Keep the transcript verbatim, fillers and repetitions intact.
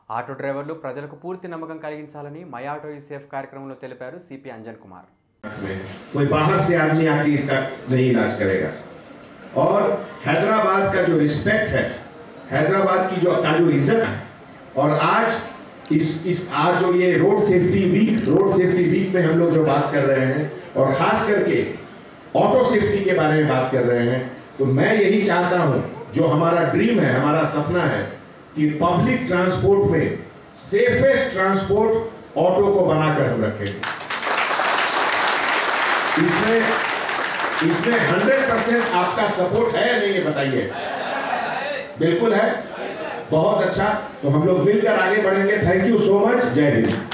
Auto డ్రైవర్లు ప్రజలకు పూర్తి నమ్మకం కలిగించాలని మై ఆటో ఈ సేఫ్ కార్యక్రమంలో తెలిపారు సిపి అంజన్ కుమార్। कोई बाहर से आदमी आके इसका नहीं इलाज करेगा और हैदराबाद का जो रिस्पेक्ट है, हैदराबाद की जो का जो इज्जत है, और आज इस इस आज जो ये road safety week road safety week में हम लोग जो बात कर रहे हैं और खास करके ऑटो सेफ्टी के बारे में बात कर रहे हैं, तो मैं यही चाहता हूं, जो हमारा ड्रीम है, हमारा सपना है कि पब्लिक ट्रांसपोर्ट में सेफेस्ट ट्रांसपोर्ट ऑटो को बनाकर हम रखें। इसमें इसमें हंड्रेड परसेंट आपका सपोर्ट है या नहीं, ये बताइए। बिल्कुल है, बहुत अच्छा। तो हम लोग मिलकर आगे बढ़ेंगे। Thank you so much. जय हिंद।